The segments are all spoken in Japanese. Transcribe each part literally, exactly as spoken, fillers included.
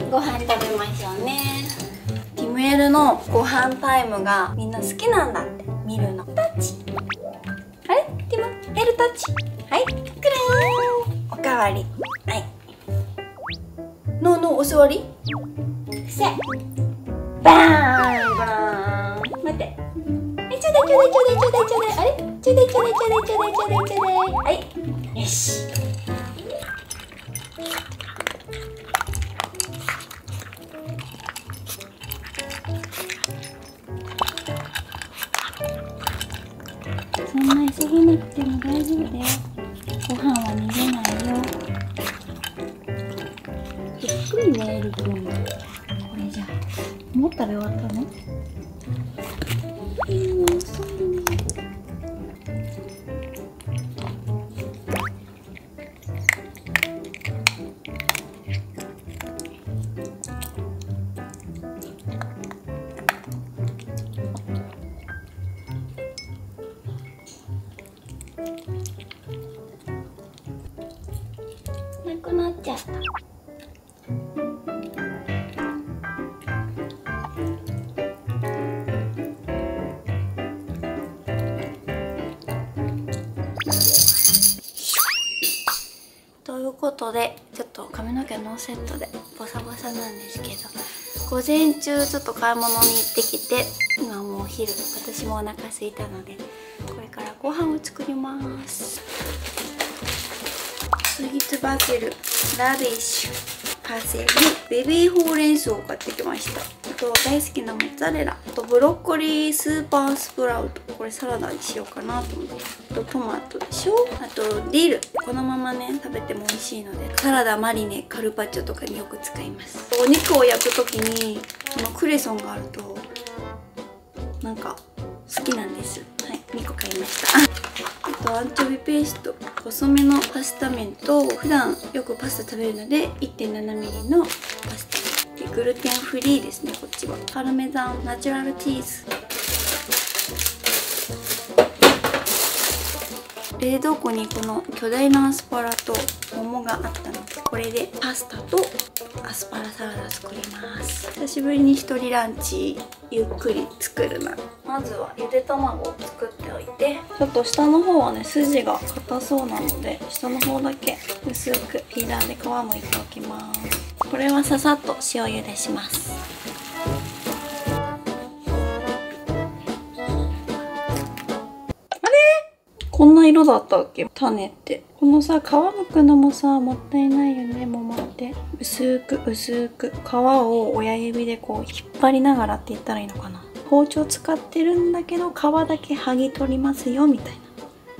ご飯食べましょうね。ティムエルのご飯タイムがみんな好きなんだって見るの。タッチ。あれティムエルタッチ。はいくるーん。おかわり。はい。ノーノーお座り。せ。バーンバーン。待って。ちょうだいちょうだいちょうだいちょうだいちょうだい。あれちょうだいちょうだいちょうだいちょうだいちょうだいちょうだい。はいよし。そんな急ぎなくても大丈夫だよ。ご飯は逃げないよ。ゆっくりねエル君。これじゃもう食べ終わったの？えー、遅いね。なくなっちゃった。ということでちょっと髪の毛ノーセットでボサボサなんですけど、午前中ちょっと買い物に行ってきて、今もうお昼、私もお腹空いたのでこれからご飯を作ります。スイーツバジル、ラディッシュ、パセリ、ベビーほうれん草を買ってきました。あと大好きなモッツァレラ、あとブロッコリースーパースプラウト、これサラダにしようかなと思って、あとトマトでしょ、あとディル、このままね食べても美味しいのでサラダ、マリネ、カルパッチョとかによく使います。お肉を焼く時にこのクレソンがあるとなんか好きなんです。はい、にこ買いました。あとアンチョビペースト、細めのパスタ麺と、普段よくパスタ食べるので いってんななミリ のパスタで、グルテンフリーですね。こっちはパルメザンナチュラルチーズ。冷蔵庫にこの巨大なアスパラと桃があったので、これでパスタとアスパラサラダ作ります。久しぶりに一人ランチゆっくり作るな。まずはゆで卵を作っておいて、ちょっと下の方はね筋が硬そうなので下の方だけ薄くピーラーで皮むいておきます。これはささっと塩茹でします。こんな色だったっけ種って。このさ皮むくのもさもったいないよね。桃って薄く薄く皮を親指でこう引っ張りながらって言ったらいいのかな。包丁使ってるんだけど皮だけ剥ぎ取りますよみたいな。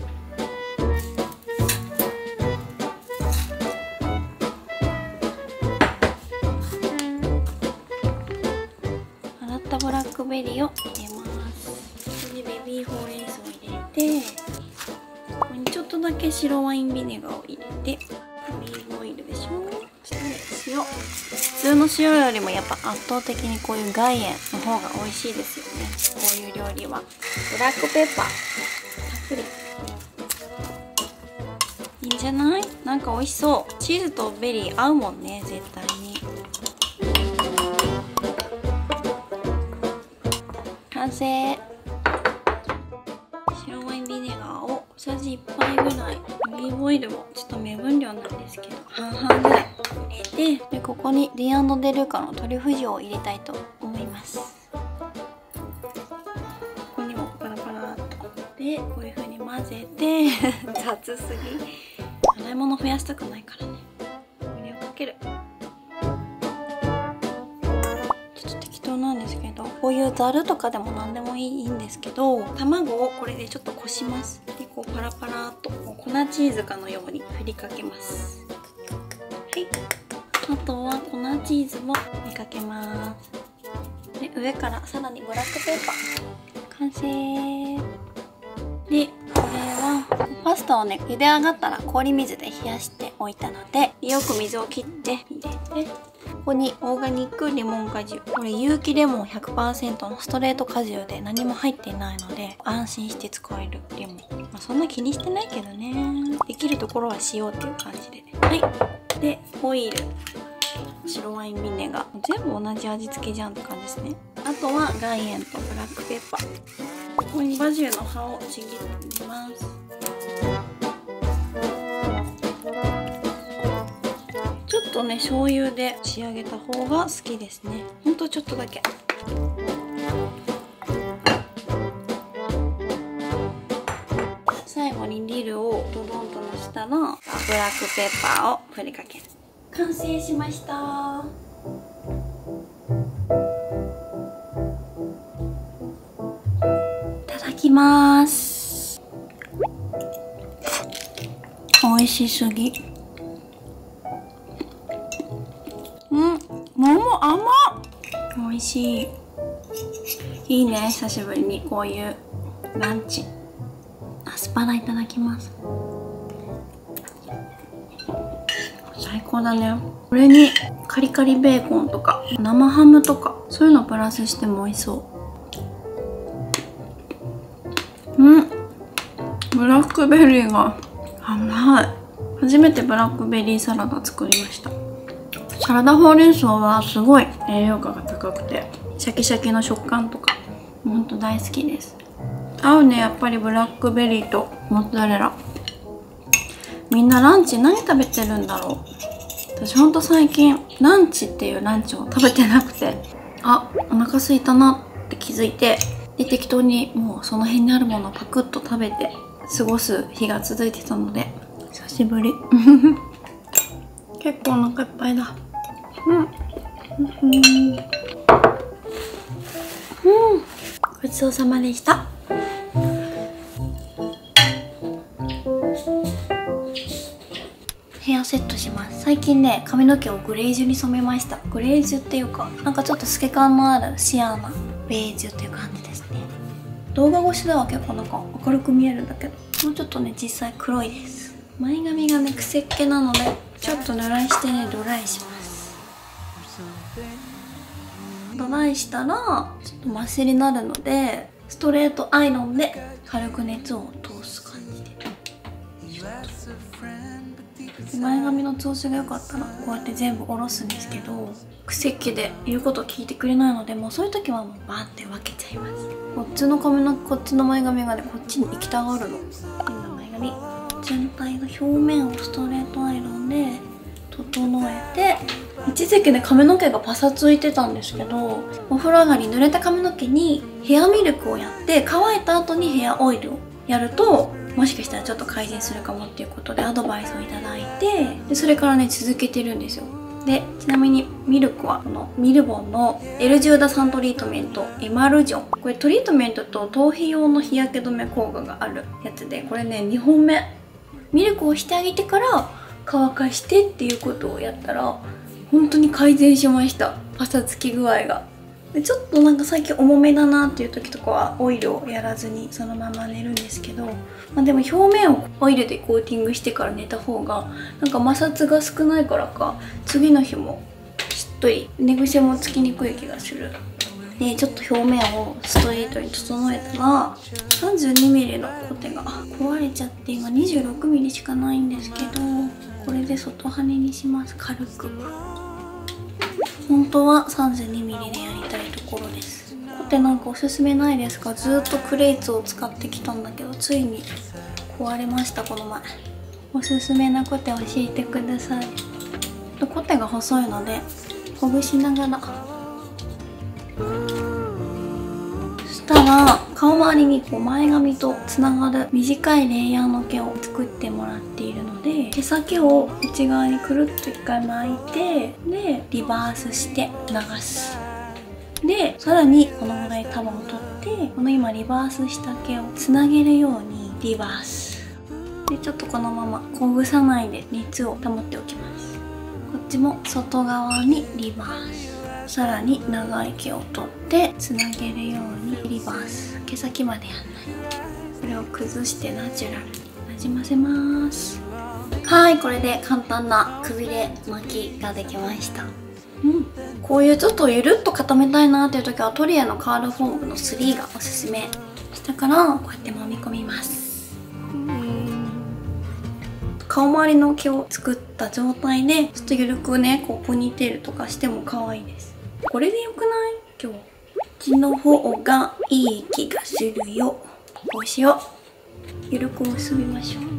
洗ったブラックベリーを入れます。でベビーほうれん草を入れて、ここにちょっとだけ白ワインビネガーを入れて、オリーブオイルでしょ。そして塩。普通の塩よりもやっぱ圧倒的にこういう岩塩の方が美味しいですよね。こういう料理は。ブラックペッパーたっぷり。いいんじゃない？なんか美味しそう。チーズとベリー合うもんね、絶対に。完成。白ワインビネガーを小さじいっぱいぐらい、オリーブオイルもちょっと目分量なんですけど半々ぐらい入れて、でここにディアンド・デルカのトリュフ塩を入れたいと思います。ここにもパラパラっとでこういう風に混ぜて雑すぎ、洗い物増やしたくないからね。これをかける。ちょっと適当なんですけど、こういうざるとかでも何でもいいんですけど、卵をこれでちょっとこします。でこうパラパラっとこう粉チーズかのように振りかけます。はい、あとは粉チーズも振りかけます。で上からさらにブラックペッパー完成で、これはパスタをね茹で上がったら氷水で冷やしておいたので、よく水を切って入れて、ここにオーガニックレモン果汁、これ有機レモン ひゃくパーセント のストレート果汁で何も入っていないので安心して使えるレモン。まあ、そんな気にしてないけどね、できるところはしようっていう感じで。はい、でオイル白ワインビネガー、全部同じ味付けじゃんって感じですね。あとは岩塩とブラックペッパー。ここにバジルの葉をちぎってます。ちょっとね醤油で仕上げた方が好きですね。ほんとちょっとだけ。最後にディルをドドンとのしたらブラックペッパーを振りかける。完成しました。いただきます。美味しすぎ。うん、桃甘っ。美味しい。いいね、久しぶりにこういうランチ。アスパラいただきます。最高だね。これにカリカリベーコンとか生ハムとかそういうのプラスしても美味しそう。うん、ブラックベリーが甘い。初めてブラックベリーサラダ作りました。サラダほうれん草はすごい栄養価が高くてシャキシャキの食感とかほんと大好きです。合うね、やっぱりブラックベリーとモッツァレラ。みんなランチ何食べてるんだろう。私ほんと最近ランチっていうランチを食べてなくて、あ、お腹空いたなって気づいて、で適当にもうその辺にあるものをパクッと食べて過ごす日が続いてたので久しぶり。結構お腹いっぱいだ。うんうん、うん、ごちそうさまでした。ヘアセットします。最近ね、髪の毛をグレージュに染めました。グレージュっていうか、なんかちょっと透け感のあるシアーなベージュっていう感じですね。動画越しでは結構なんか明るく見えるんだけど、もうちょっとね、実際黒いです。前髪がね、くせっ気なので、ちょっと濡らしてね、ドライします。ドライしたら、ちょっとマシになるので、ストレートアイロンで軽く熱を通す感じで。前髪の調子が良かったらこうやって全部下ろすんですけど、くせっ気で言うことを聞いてくれないので、もうそういう時はもうバーって分けちゃいます。こっちの髪のこっちの前髪がね、こっちに行きたがるの。今前髪全体の表面をストレートアイロンで整えて、一時期ね髪の毛がパサついてたんですけど、お風呂上がり濡れた髪の毛にヘアミルクをやって乾いた後にヘアオイルをやると、もしかしたらちょっと改善するかもっていうことでアドバイスをいただいて、でそれからね続けてるんですよ。でちなみにミルクはこのミルボンの エル ジューダさんトリートメントエマルジョン。これトリートメントと頭皮用の日焼け止め効果があるやつで、これねにほんめミルクをしてあげてから乾かしてっていうことをやったら本当に改善しました。パサつき具合が。でちょっとなんか最近重めだなっていう時とかはオイルをやらずにそのまま寝るんですけど、まあ、でも表面をオイルでコーティングしてから寝た方がなんか摩擦が少ないからか次の日もしっとり寝癖もつきにくい気がする。でちょっと表面をストレートに整えたら さんじゅうにミリ のコテが壊れちゃって今 にじゅうろくミリ しかないんですけど、これで外羽にします。軽く。本当は さんじゅうにミリ でやりたいところです。コテなんかおすすめないですか？ずっとクレイツを使ってきたんだけどついに壊れましたこの前。おすすめなコテ教えてください。コテが細いのでほぐしながら、そしたら顔周りにこう前髪とつながる短いレイヤーの毛を作ってもらっているので、毛先を内側にくるっと一回巻いて、でリバースして流す。でさらにこのぐらい束を取ってこの今リバースした毛をつなげるようにリバースで、ちょっとこのままほぐさないで熱を保っておきます。こっちも外側にリバース、さらに長い毛を取ってつなげるようにリバース。毛先までやんない。これを崩してナチュラルになじませます。はい、これで簡単なくびれ巻きができました。うん、こういうちょっとゆるっと固めたいなっていう時はトリエのカールフォームのスリーがおすすめ。下からこうやって揉み込みます。皮顔周りの毛を作った状態でちょっと緩くねこうポニーテールとかしても可愛いです。これでよくない？今日こっちの方がいい気がするよ。こうしよう。緩く結びましょう。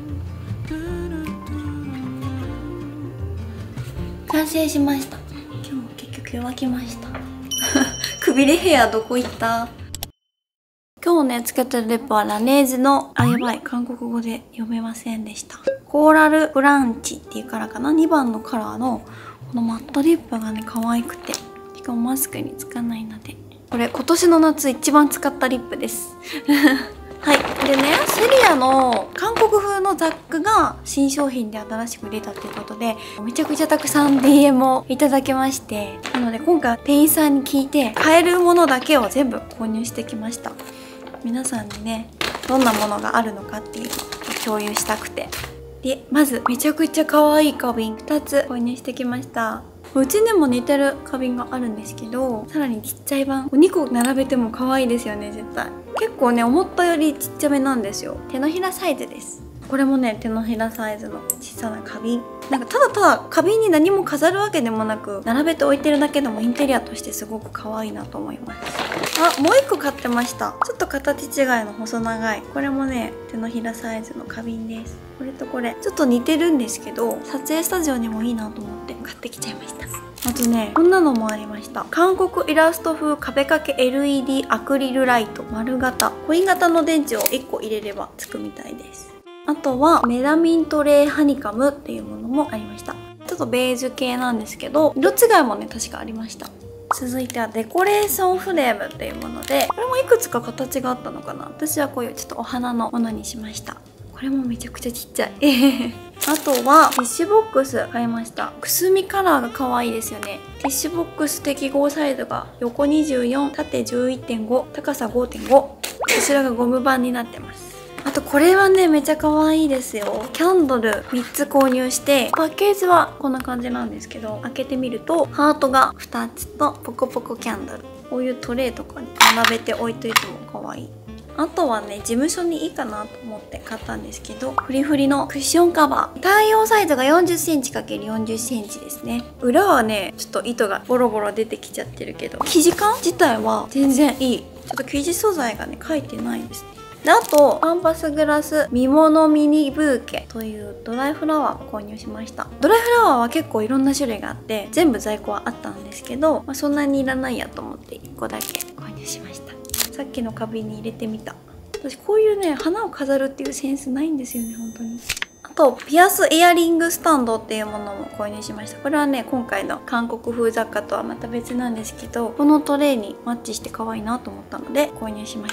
完成しました。今日も結局弱きました。くびれヘアどこ行った？今日ねつけてるリップはラネーズの、あ、やばい、韓国語で読めませんでした。コーラルブランチっていうカラーかな。にばんのカラーのこのマットリップがね可愛くて、しかもマスクにつかないので、これ今年の夏一番使ったリップです。はい。でね、セリアの韓国風のザックが新商品で新しく出たっていうことで、めちゃくちゃたくさん ディーエム をいただきまして、なので今回店員さんに聞いて買えるものだけを全部購入してきました。皆さんにね、どんなものがあるのかっていうのを共有したくて。で、まずめちゃくちゃ可愛い花瓶ふたつ購入してきました。うちにも似てる花瓶があるんですけど、さらにちっちゃい版にこ並べても可愛いですよね。絶対結構ね思ったよりちっちゃめなんですよ。手のひらサイズです。これもね手のひらサイズの小さな花瓶。なんかただただ花瓶に何も飾るわけでもなく、並べて置いてるだけでもインテリアとしてすごく可愛いなと思います。あ、もう一個買ってました。ちょっと形違いの細長い、これもね手のひらサイズの花瓶です。これとこれちょっと似てるんですけど、撮影スタジオにもいいなと思って買ってきちゃいました。あとねこんなのもありました。韓国イラスト風壁掛け エルイーディー アクリルライト丸型、コイン型の電池をいっこ入れればつくみたいです。あとはメラミントレイハニカムっていうものもありました。ちょっとベージュ系なんですけど、色違いもね確かありました。続いてはデコレーションフレームっていうもので、これもいくつか形があったのかな。私はこういうちょっとお花のものにしました。これもめちゃくちゃちっちゃい。あとはティッシュボックス買いました。くすみカラーが可愛いですよね。ティッシュボックス適合サイズが横にじゅうよん、縦 じゅういってんご、高さ ごてんご。こちらがゴム版になってます。あとこれはねめちゃ可愛いですよ。キャンドルみっつ購入して、パッケージはこんな感じなんですけど、開けてみるとハートがふたつとポコポコキャンドル、こういうトレイとかに並べて置いといても可愛い。あとはね事務所にいいかなと思って買ったんですけど、フリフリのクッションカバー、対応サイズが よんじゅっセンチかけるよんじゅっセンチ ですね。裏はねちょっと糸がボロボロ出てきちゃってるけど、生地感自体は全然いい。ちょっと生地素材がね書いてないですね。で、あとパンパスグラス見物ミニブーケというドライフラワーを購入しました。ドライフラワーは結構いろんな種類があって、全部在庫はあったんですけど、まあ、そんなにいらないやと思っていっこだけ購入しました。さっきの花瓶に入れてみた。私こういうね花を飾るっていうセンスないんですよね本当に。あとピアスイヤリングスタンドっていうものも購入しました。これはね今回の韓国風雑貨とはまた別なんですけど、このトレイにマッチして可愛いなと思ったので購入しました。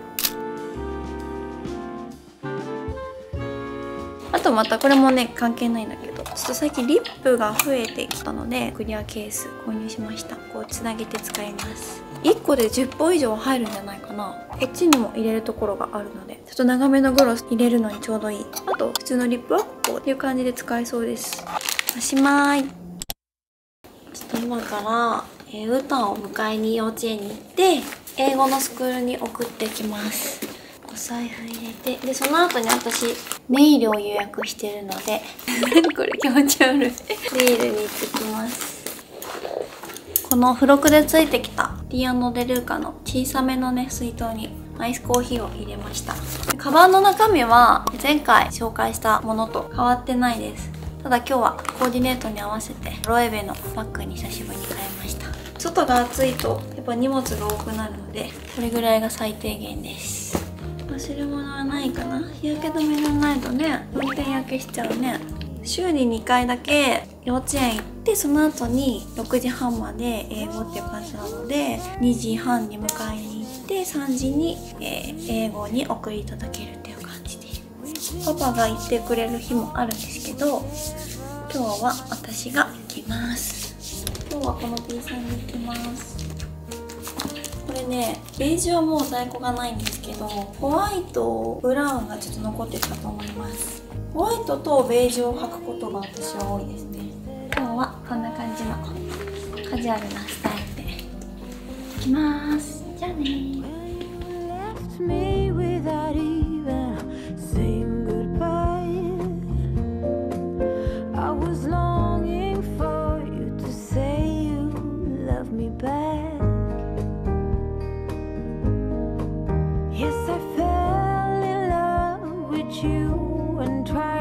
あとまたこれもね関係ないんだけど、ちょっと最近リップが増えてきたのでクリアケース購入しました。こうつなげて使います。いっこでじゅっぽん以上入るんじゃないかな。こっちにも入れるところがあるので、ちょっと長めのグロス入れるのにちょうどいい。あと普通のリップはここっていう感じで使えそうです。おしまい。ちょっと今から、えー、ウータンを迎えに幼稚園に行って英語のスクールに送ってきます。お財布入れて、でその後に私ネイルを予約してるのでこれ気持ち悪いネイルに行ってきます。この付録でついてきたディアノ・デルーカの小さめのね水筒にアイスコーヒーを入れました。カバンの中身は前回紹介したものと変わってないです。ただ今日はコーディネートに合わせてロエベのバッグに久しぶりに変えました。外が暑いとやっぱ荷物が多くなるので、これぐらいが最低限です。忘れ物はないかな。日焼け止めがないとね運転焼けしちゃうね。週ににかいだけ幼稚園行って、その後にろくじはんまで英語っていう感じなので、にじはんに迎えに行ってさんじに、えー、英語に送り届けるっていう感じで、パパが行ってくれる日もあるんですけど、今日は私が行きます。今日はこの T さんに行きます。これねベージュはもう在庫がないんですけど、ホワイトブラウンがちょっと残ってたと思います。ホワイトとベージュを履くことが私は多いですね。今日はこんな感じのカジュアルなスタイルでいきます。じゃあねー。 love me back. Yes, I fell in love with you and tried